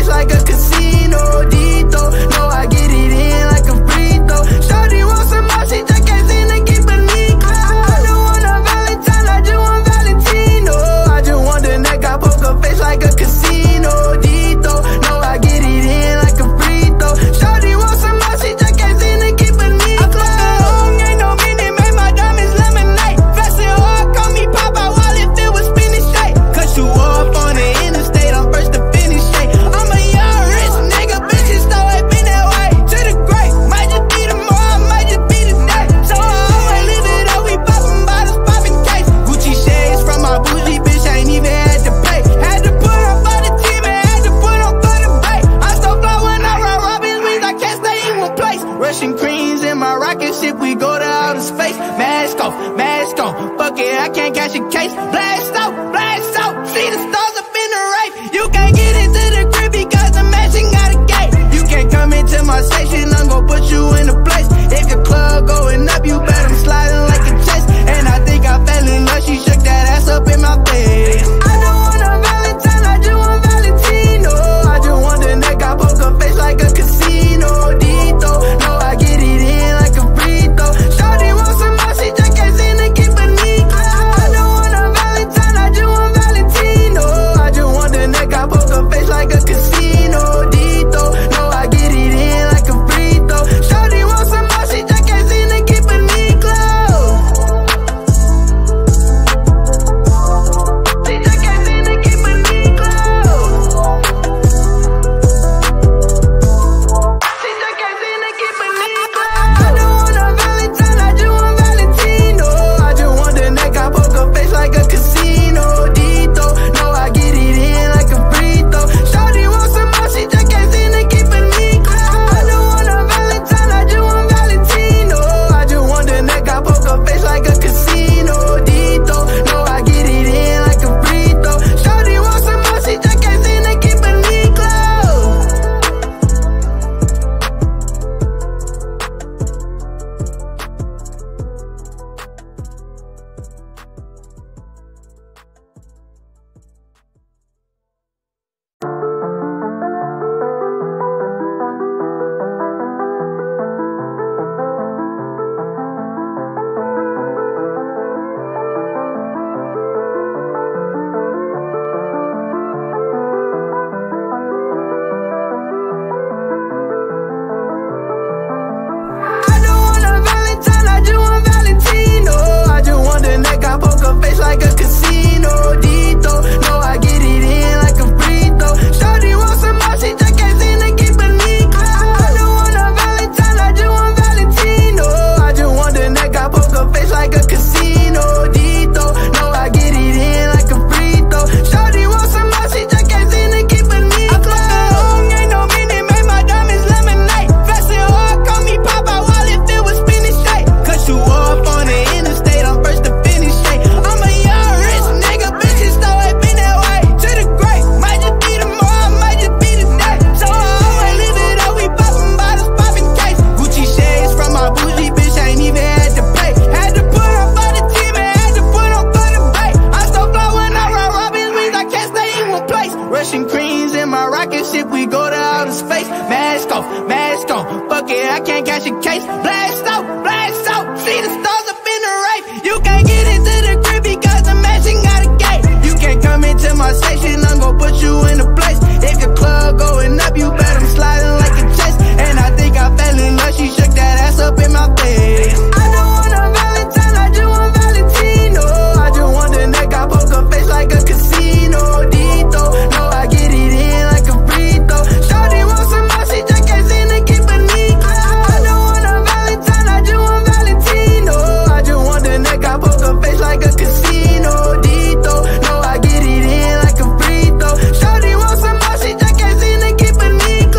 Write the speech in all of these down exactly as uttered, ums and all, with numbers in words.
face like a casino. Dito, no, I get it in like a free throw. Shawty wants some more, she just can't seem to keep a knee close. I don't want a Valentine, I just want Valentino. I just want the neck, I poker face like a casino. Dito, no, I get it in like a free throw. Shawty wants some more, she just can't seem to keep a knee close. Ain't no Minute Maid, my diamonds lemonade. Flexin hard, call me Popeye while it filled with spinach shake. Cut you off on the interstate, I'm first to finish shake. I'm a young rich nigga, bitches always been that way. To the great, might just be tomorrow, might just be today. So I always live it up, we poppin' bottles, poppin' case. Gucci shades from my bougie bitch, I ain't even had to pay. Had to put on for the team and had to put on for the bay. I so fly when I ride Robin Wings, I can't stay in one place. Russian creams in my rocket ship, we go to outer space. Mask off, mask on, fuck it, I can't catch a case. Blast out, blast out, see the stars up in the race. You can't get into the crib because the mansion got a gate. You can't come into my station, I'm gon' put you in a place. If your club going up, you bet I'm sliding like a chest. And I think I fell in love, she shook that ass up in my face. I don't want a Valentine, I just want Valentino. I just want the neck, I poker face like a casino. Dito, no, I get it in like a free throw. Shawty wants some more, she just can't seem to keep a knee close. I don't want a Valentine, I just want Valentino. I just want the neck, I poker face like a casino. Dito, no, I get it in like a free throw. Shawty wants some more, she just can't seem to keep a knee close. She just can't seem to keep a knee close. She just can't seem to keep a knee close. I don't want a Valentine, I just want Valentino. I just want the neck, I poker face like a casino. Dito, no, I get it in like a free throw. Shawty wants some more, she just can't seem to keep a knee close. I don't want a Valentine, I just want Valentino. I just want the neck, I poker face like a casino. Dito, no, I get it in like a free throw. Shawty wants some more, she just can't seem to keep a knee close. I don't want a Valentine, I just want Valentino. I just want the neck, I poker face like a casino. Dito, no, I get it in like a free throw. Shawty wants some more, she just can't seem to keep a knee close. I don't want a Valentine, I just want Valentino. I just want the neck, I poker face like a casino. Dito, no, I get it in like a free throw. Shawty wants some more, she just can't seem to keep a knee close. Ain't no Minute Maid, my diamonds lemonade. Flexin hard, call me Popeye while it filled with spinach shake. Cut you off on the interstate, I'm first to finish shake. I'm a young rich nigga, bitches always been that way. To the great, might just be tomorrow, might just be today. So I always live it up, we poppin' bottles, poppin' case. Gucci shades from my bougie bitch, I ain't even had to pay. Had to put on for the team and had to put on for the bay. I so fly when I ride Robin Wings, I can't stay in one place. Russian creams in my rocket ship, we go to outer space. Mask off, mask on, fuck it, I can't catch a case. Blast out, blast out, see the stars up in the race. You can't get into the crib because the mansion got a gate. You can't come into my station, I'm gon' put you in a place. If your club going up, you bet I'm sliding like a chest. And I think I fell in love, she shook that ass up in my face. I don't want a Valentine, I just want Valentino. I just want the neck, I poker face like a casino. Dito, no, I get it in like a free throw. Shawty wants some more, she just can't seem to keep a knee close. I don't want a Valentine, I just want Valentino. I just want the neck, I poker face like a casino. Dito, no, I get it in like a free throw. Shawty wants some more, she just can't seem to keep a knee close.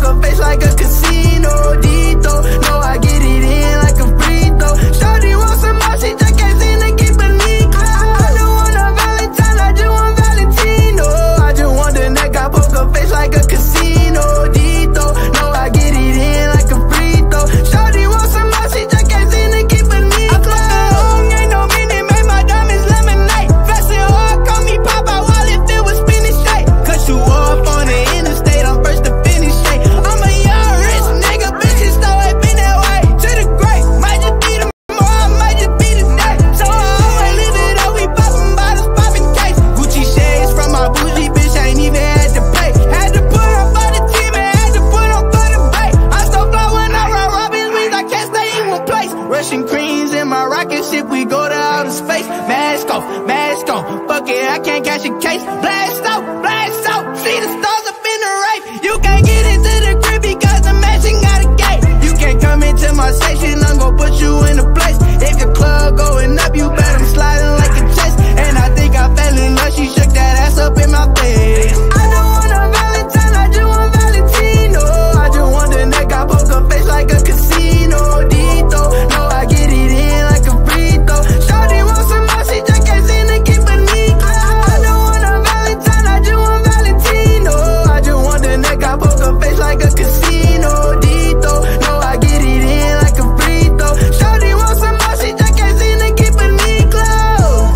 poker face like a casino. Dito, no, I get it in like a free throw. Shawty want some more, she just can't seem to keep a knee close. I don't want a Valentine, I just want Valentino. I just want the neck, I poker face like a casino. Dito, no, I get it in like a free throw. Shawty want some more, she just can't seem to keep a knee close. Ain't no Minute Maid, my diamonds lemonade. Flexin hard, call me Popeye while it filled with spinach shake. Cut you off on the interstate, I'm first to finish shake. I'm a young rich nigga, bitches know it been that way. To the great, might just be the more, I might just be the day. So I always live it up, we poppin' bottles, poppin' case. Gucci shades from my bougie bitch, I ain't even had to pay. Had to put on for the team and had to put on for the bay. I still fly when I ride Robin Wings, I can't stay in one place. Russian creams in my rocket ship, we go to outer space. Mask off, mask on, fuck it, I can't catch a case. Blast out, blast out, see the stars up in the rape. You can't get into the crib because the mansion got a gate. You can't come into my section, I'm gon' put you in a place. If the club going up, you bet I'm sliding like a chest. And I think I fell in love, she shook that ass up in my face. I don't want a Valentine, I just want Valentino. I just want the neck, I poker face like a casino. Dito, no, I get it in like a free throw. Shawty want some more, she just can't seem to keep a knee close. I don't want a Valentine, I just want Valentino. I just want the neck, I poker face like a casino. Dito, no, I get it in like a free throw. Shawty want some more, she just can't seem to keep a knee close.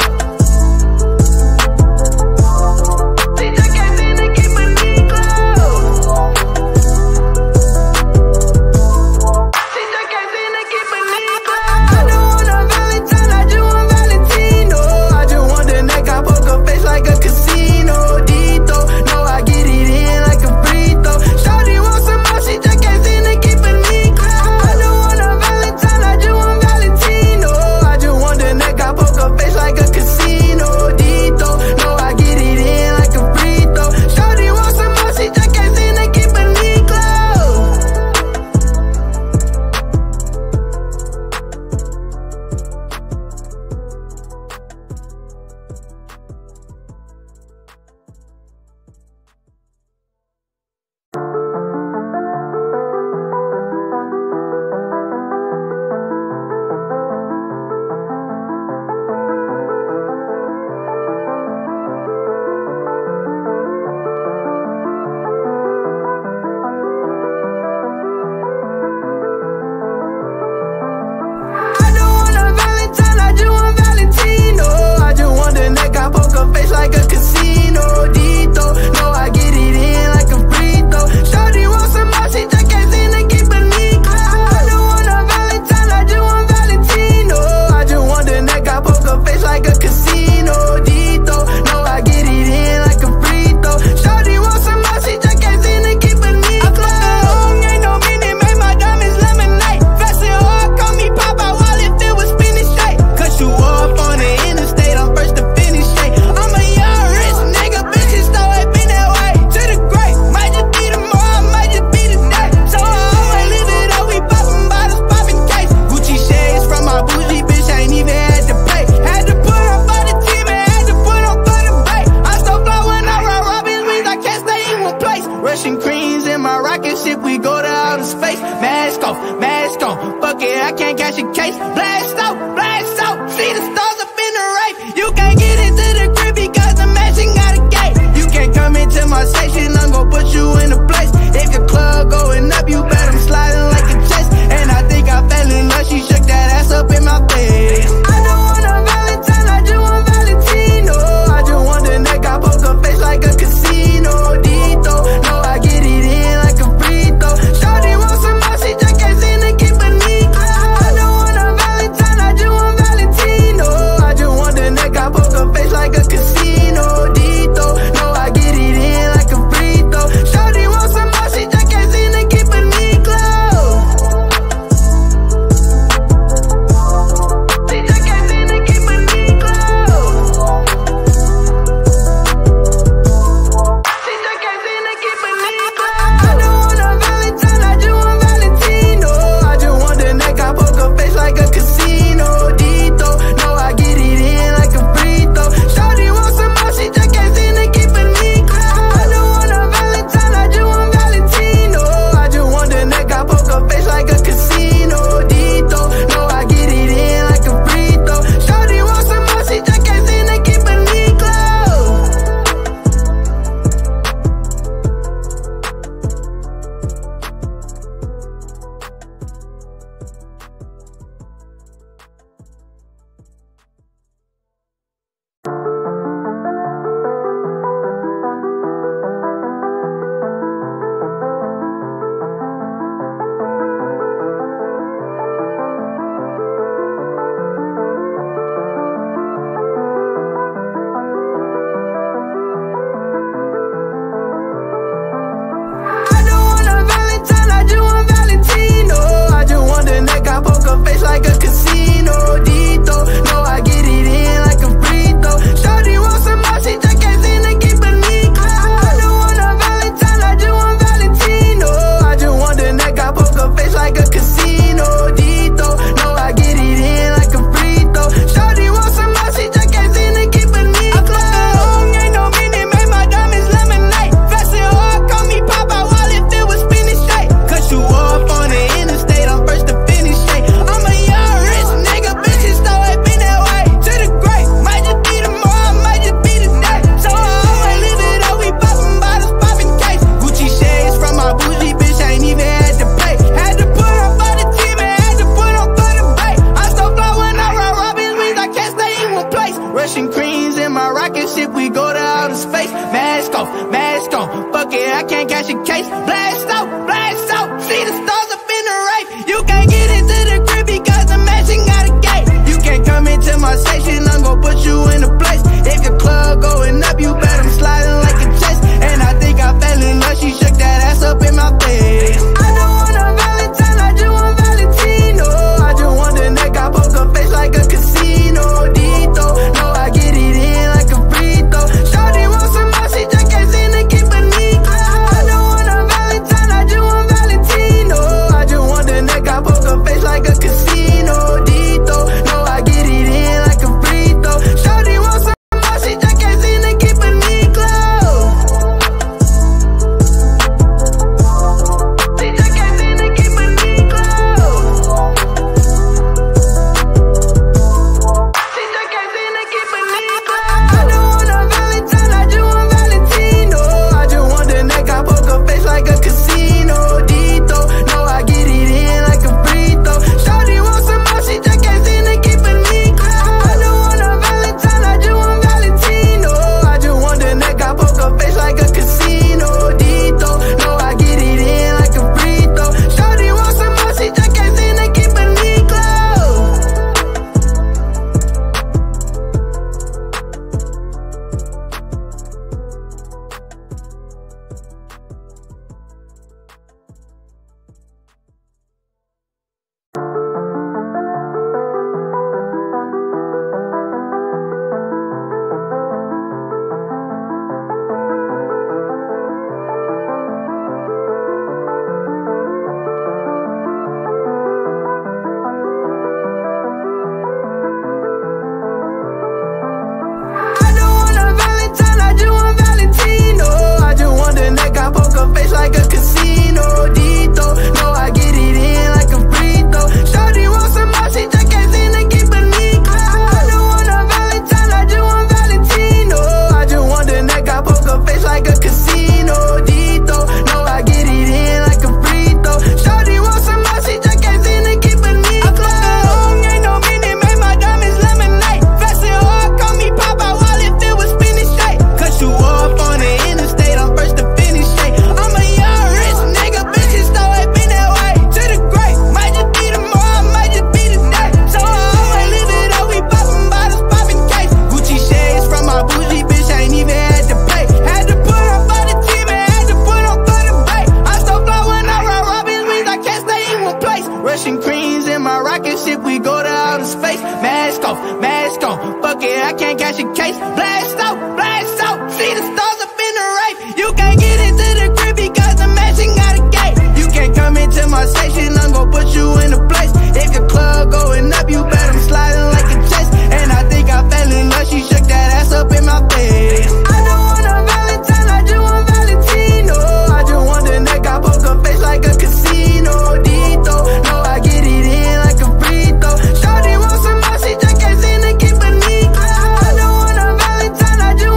She just can't seem to keep a knee close. She just can't seem to keep a knee close. I don't want a Valentine, I just want Valentino. I just want the neck, I poker face like a casino. Dito, no, I get it in like a free throw. Shawty want some more, she just can't seem to keep a knee close. I don't want a Valentine, I just want Valentino. I just want the neck, I poker face like a casino. Dito, no, I get it in like a free throw. Shawty want some more, she just can't seem to keep a knee close. I don't want a Valentine, I just want Valentino. I just want the neck, I poker face like a casino. Dito, no, I get it in like a free throw. Shawty want some more, she just can't seem to keep a knee close. I don't want a Valentine, I just want Valentino. I just want the neck, I poker face like a casino. Dito, no, I get it in like a free throw. Shawty want some more, she just can't seem to keep a knee close. Ain't no Minute Maid, my diamonds lemonade. Flexin hard, call me Popeye while it filled with spinach shake. Cut you off on the interstate, I'm first to finish shake. I'm a young rich nigga, bitches know it been that way. To the great, might just be the more, I might just be the day. So I always live it up, we poppin' bottles, poppin' case. Gucci shades from my bougie bitch, I ain't even had to pay. Had to put on for the team and had to put on for the bay. I still fly when I ride Robin Wings, I can't stay in one place. Russian creams in my rocket ship, we go to outer space. Mask off, mask on, fuck it, I can't catch a case. Blast out, blast out, see the stars up in the rape. You can't get into the crib because the mansion got a gate. You can't come into my section, I'm gon' put you in a place. If the club going up, you bet I'm sliding like a chest. And I think I fell in love, she shook that ass up in my face. I don't want a Valentine, I just want Valentino. I just want the neck, I poker face like a casino. Dito, no, I get it in like a free throw. Shawty want some more, she just can't seem to keep a knee close. I don't want a Valentine, I just want Valentino. I just want the neck, I poker face like face like a casino. Dito, no, I get it in like a free throw. Shawty want some more, she just can't seem to keep a Nico. I don't want a Valentine, I just want Valentino. I just want the neck, I poker face like a casino. Dito, no, I get it in like a free throw. Shawty want some more, she just can't seem to keep a Nico. I fucking long, ain't no Minute Maid, my diamonds lemonade. Flexin hard, call me Popeye while it filled with spinach shake. Cut you off on the interstate, I'm first to finish shake. I'm a young rich nigga, bitch, it's always been that way. To the grave, might just be tomorrow, might just be today. So I always live it up, we poppin' bottles, poppin' cakes. Gucci shades from my bougie bitch, ain't even had to pay. Had to put on for the team and had to put on for the bay. I still fly when I ride Robin wings, I can't stay in one place. Russian creams in my rocket ship, we go to outer space. Mask off, mask on, fuck it, I can't catch a case. Blast out, blast out, see the stars up in the rape. You can't get into the crib because the mansion got a gate. You can't come into my section, I'm gon' put you in a place. If your club going up, you bet I'm sliding like a chest. And I think I fell in love, she shook that ass up in my face. I don't want a Valentine, I just want Valentino. I just want the neck, I poker face like a casino. Dito, no, I get it in like a free throw. Shawty want some more, she just can't seem to keep a Nico. I don't want a Valentine, I just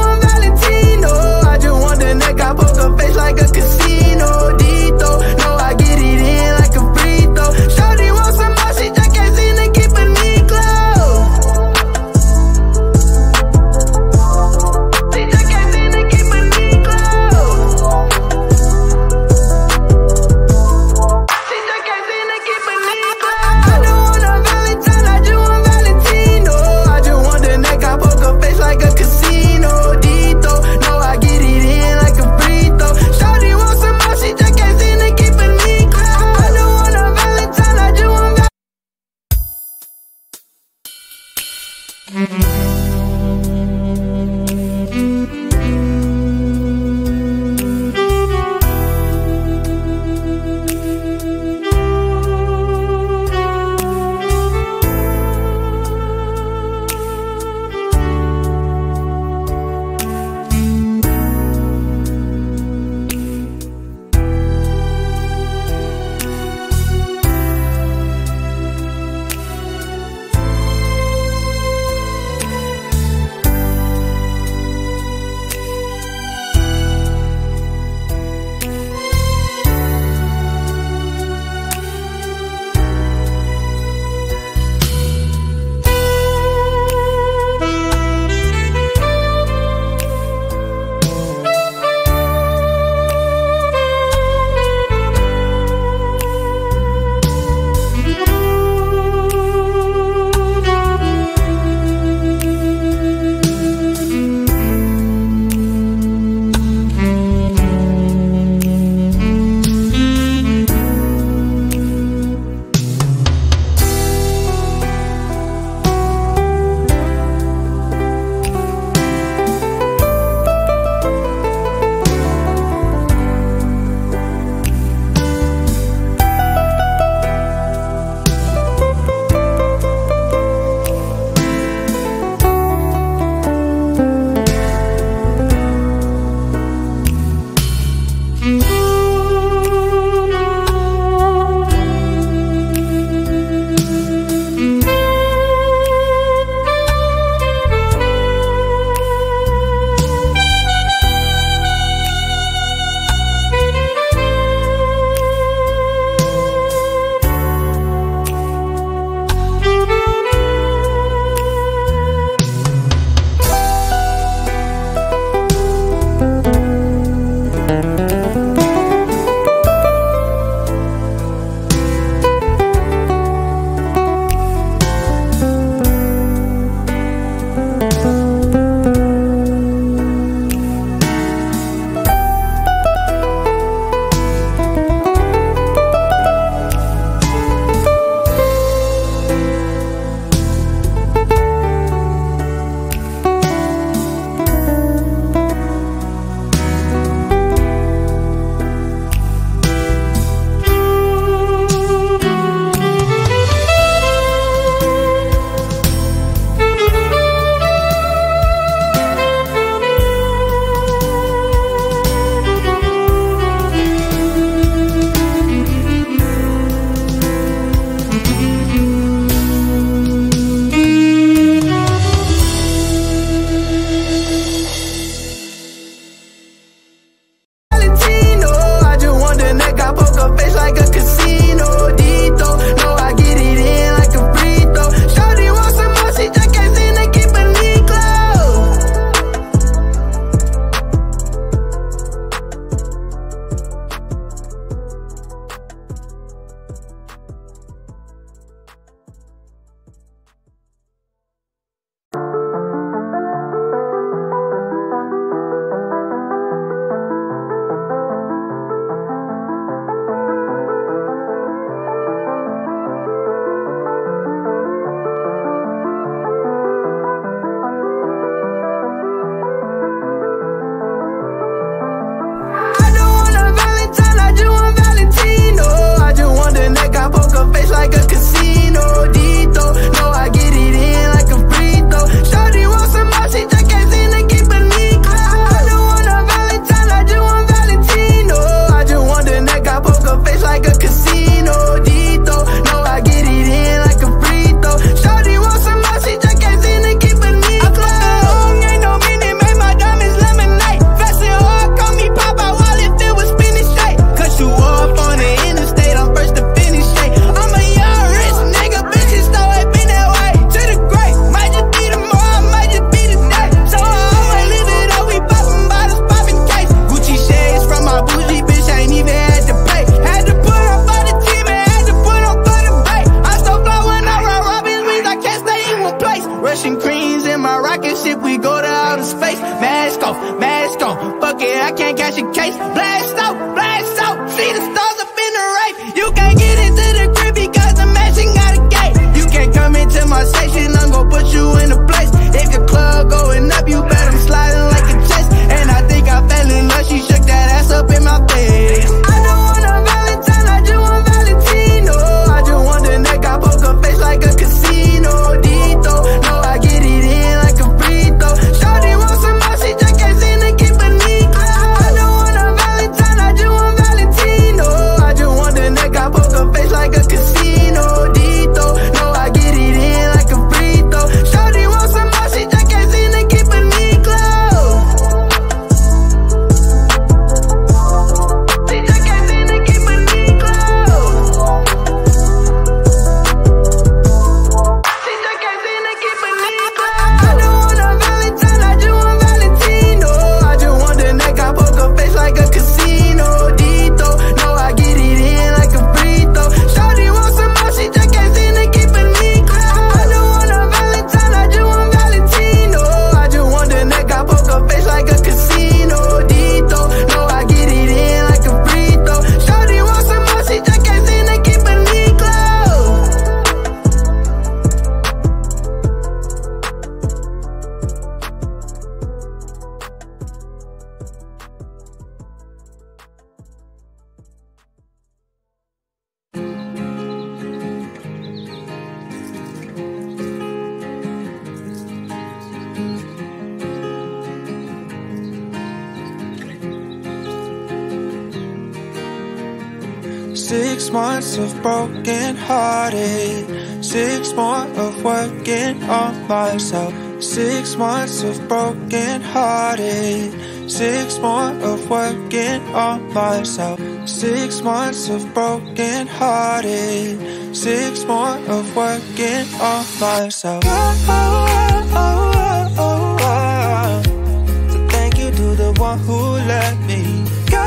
Six months of broken hearted, six more of working on myself. Six months of broken hearted, six more of working on myself. Six months of broken hearted, six more of working on myself. Oh, oh, oh, oh, oh, oh. So thank you to the one who let me go.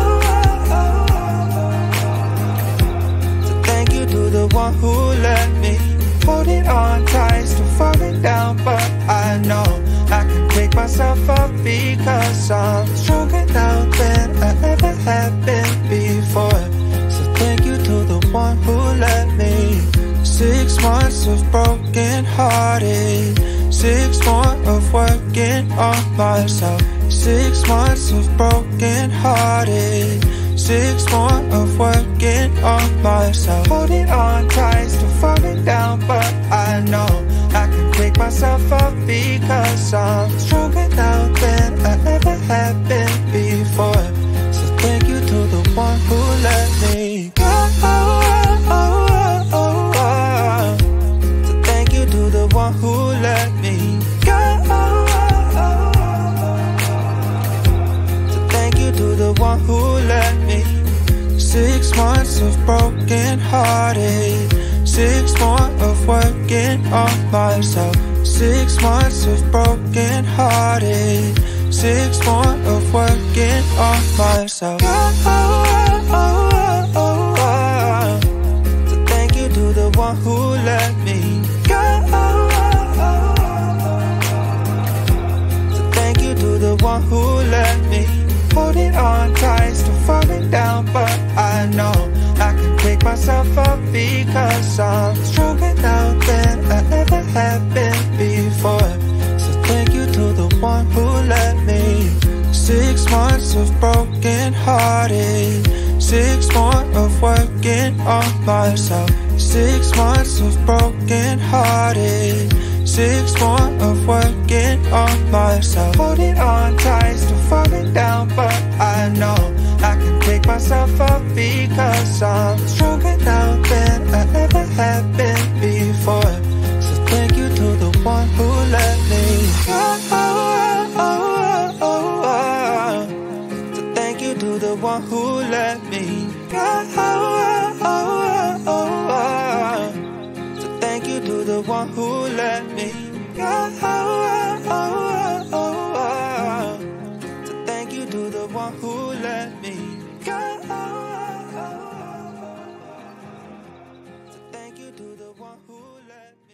To the one who let me holding on tight, still falling down, but I know I can pick myself up because I'm stronger now than I ever have been before. So thank you to the one who let me. Six months of broken hearted, six more of working on myself. Six months of broken hearted, six more of working on myself. Holding on tight, still falling down, but I know I can pick myself up because I'm stronger now than I ever have been before. So thank you to the one who let me go. So thank you to the one who let me go. So thank you to the one who let me. Six months of broken hearted, six more of working on myself. Six months of broken hearted, six more of working on myself. Oh, oh, oh, oh, oh. So thank you to the one who let me go. So thank you to the one who let me. Holding on tight, still falling down, but I know I can pick myself up because I'm stronger now than I ever have been before. So thank you to the one who let me. Six months of broken hearted, six more of working on myself. Six months of broken hearted, six more of working on myself. Holding on tight, still falling down, but I know I can pick myself up because I'm stronger now than I ever have been before. So thank you to the one who let me go. So thank you to the one who let me go. So thank you to the one who let me go. So thank you to the one who let me go. So thank you to the one who let me.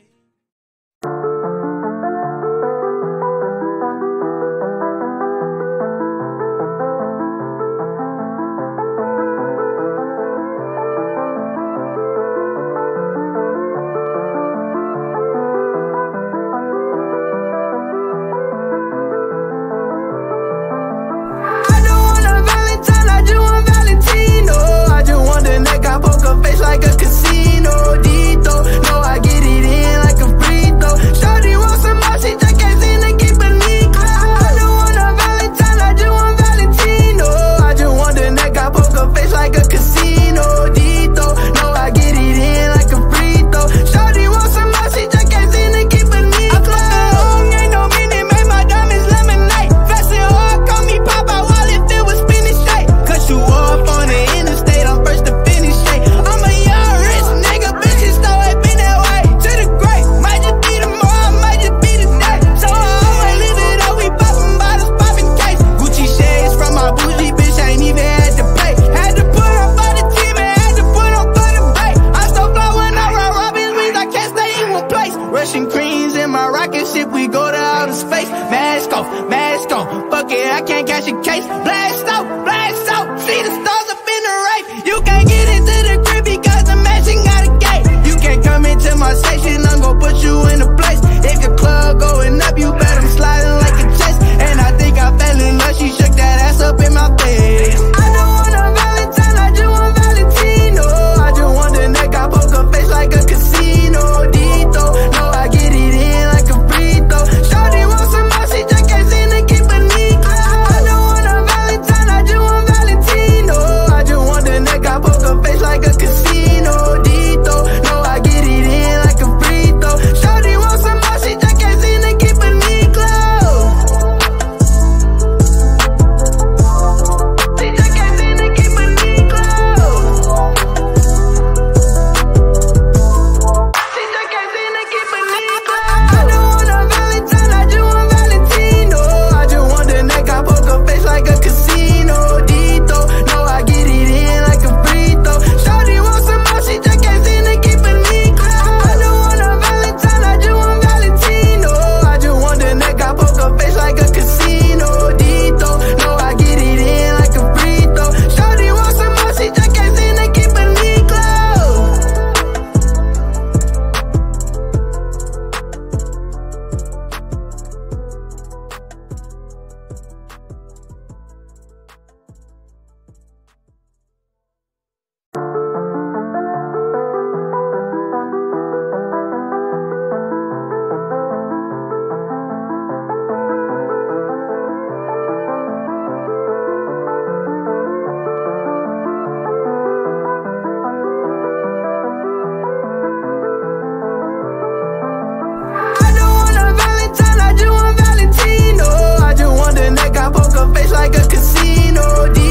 like a casino.